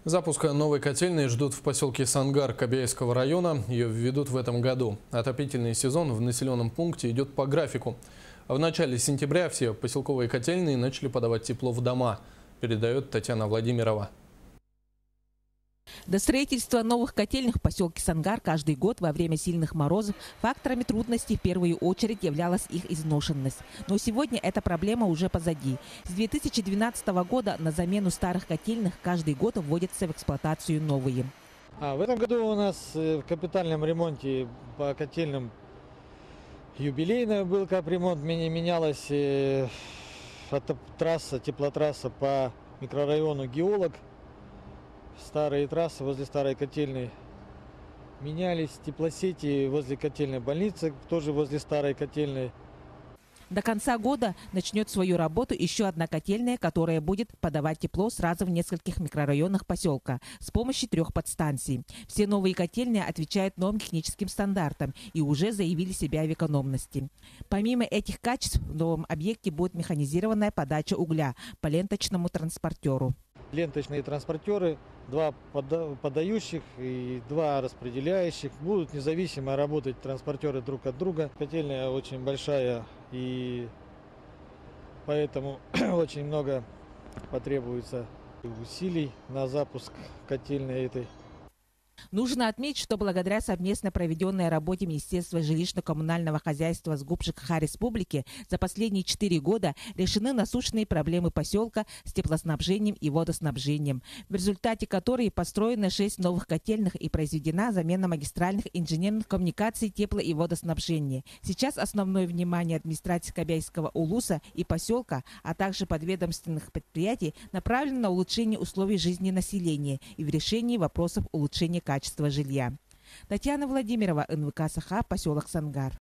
Запуска новой котельной ждут в поселке Сангар Кобяйского района. Ее введут в этом году. Отопительный сезон в населенном пункте идет по графику. В начале сентября все поселковые котельные начали подавать тепло в дома, передает Татьяна Владимирова. До строительства новых котельных в поселке Сангар каждый год во время сильных морозов факторами трудностей в первую очередь являлась их изношенность. Но сегодня эта проблема уже позади. С 2012 года на замену старых котельных каждый год вводятся в эксплуатацию новые. В этом году у нас в капитальном ремонте по котельным юбилейный был капремонт, менялась теплотрасса по микрорайону Геолог. Старые трассы возле старой котельной менялись, теплосети возле котельной больницы, тоже возле старой котельной. До конца года начнет свою работу еще одна котельная, которая будет подавать тепло сразу в нескольких микрорайонах поселка с помощью 3 подстанций. Все новые котельные отвечают новым техническим стандартам и уже заявили себя в экономности. Помимо этих качеств в новом объекте будет механизированная подача угля по ленточному транспортеру. Ленточные транспортеры, 2 подающих и 2 распределяющих. Будут независимо работать транспортеры друг от друга. Котельная очень большая, и поэтому очень много потребуется усилий на запуск котельной этой. Нужно отметить, что благодаря совместно проведенной работе Министерства жилищно-коммунального хозяйства с ГУП ЖКХ Республики за последние 4 года решены насущные проблемы поселка с теплоснабжением и водоснабжением, в результате которой построено 6 новых котельных и произведена замена магистральных инженерных коммуникаций тепло- и водоснабжения. Сейчас основное внимание администрации Кобяйского улуса и поселка, а также подведомственных предприятий направлено на улучшение условий жизни населения и в решении вопросов улучшения качества жилья. Татьяна Владимирова, НВК Саха, поселок Сангар.